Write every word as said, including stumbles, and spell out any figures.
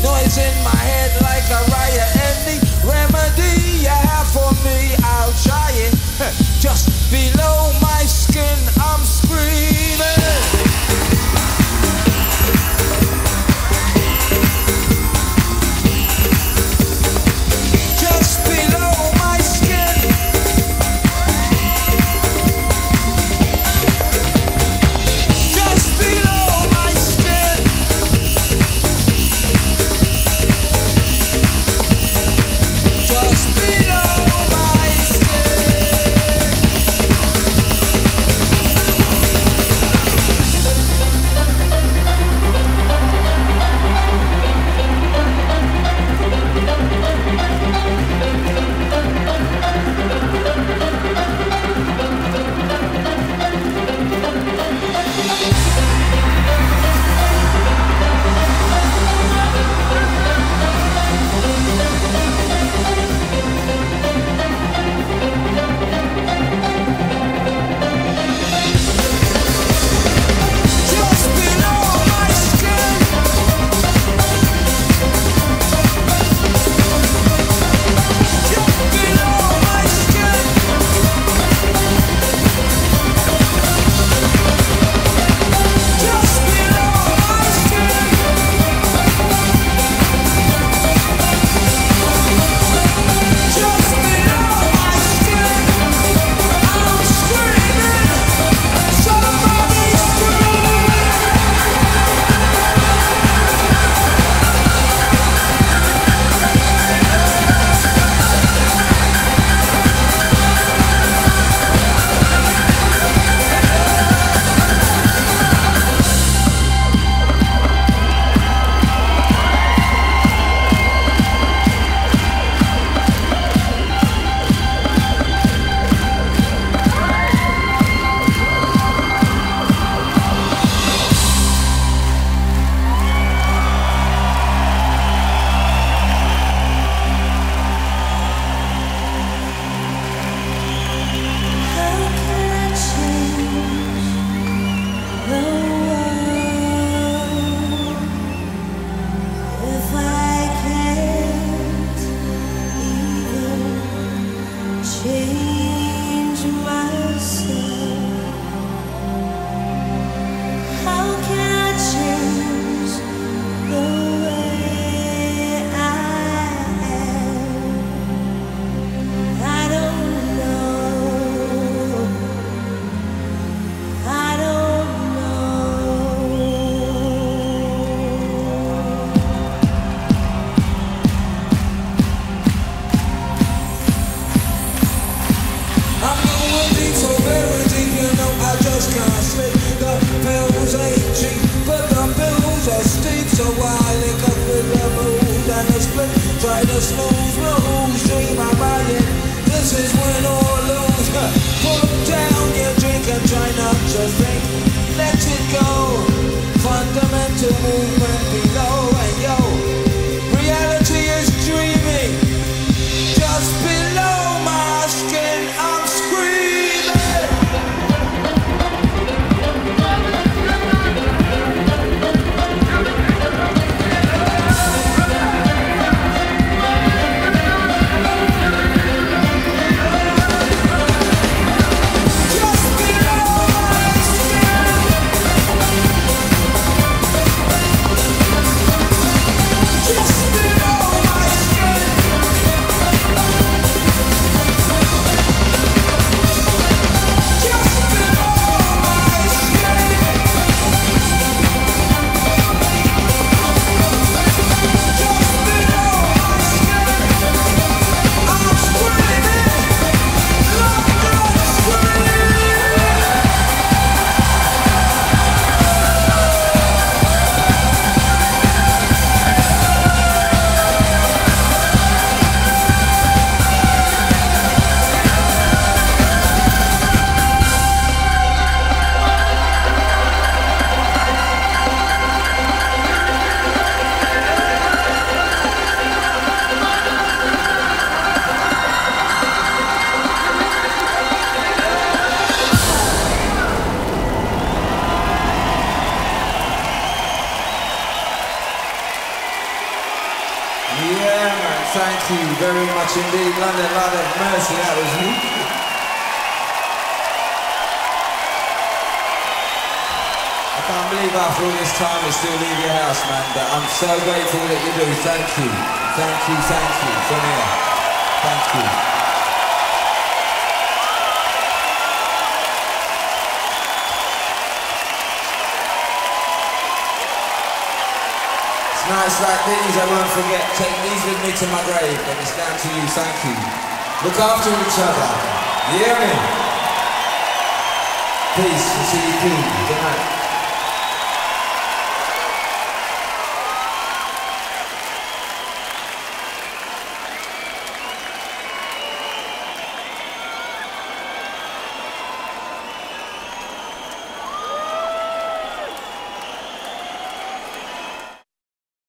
Noise in my head like a riot. Any remedy you have for me, I'll try it. Just below my skin, I'm screaming. Just below my skin. Just below my skin. Just below my skin, I'm screaming. Yeah, man, thank you very much indeed. London, Lord of mercy, that was me. I can't believe after all this time you still leave your house, man, but I'm so grateful that you do. Thank you. Thank you, thank you. From here. Thank you. Nights like these I won't forget. Take these with me to my grave, and it's down to you. Thank you. Look after each other. You hear me? Peace. See you soon. Good night.